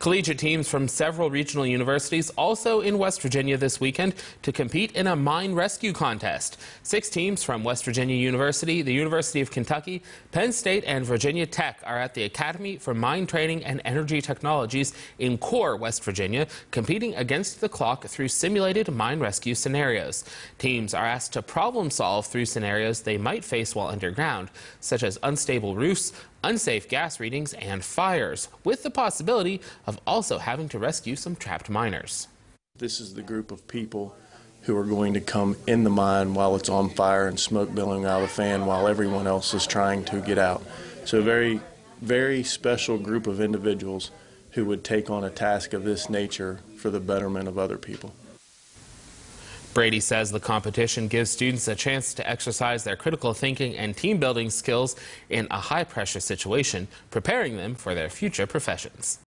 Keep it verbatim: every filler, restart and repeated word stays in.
Collegiate teams from several regional universities also in West Virginia this weekend to compete in a mine rescue contest. Six teams from West Virginia University, the University of Kentucky, Penn State, and Virginia Tech are at the Academy for Mine Training and Energy Technologies in Core, West Virginia, competing against the clock through simulated mine rescue scenarios. Teams are asked to problem solve through scenarios they might face while underground, such as unstable roofs, unsafe gas readings, and fires, with the possibility of also having to rescue some trapped miners. This is the group of people who are going to come in the mine while it's on fire and smoke billowing out of the fan while everyone else is trying to get out. So a very, very special group of individuals who would take on a task of this nature for the betterment of other people. Brady says the competition gives students a chance to exercise their critical thinking and team-building skills in a high-pressure situation, preparing them for their future professions.